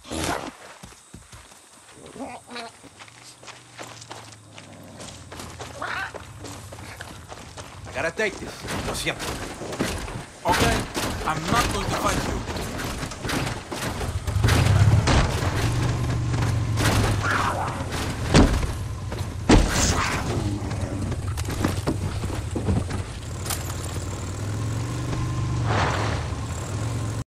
I gotta take this. Lo siento. Okay, I'm not going to fight you.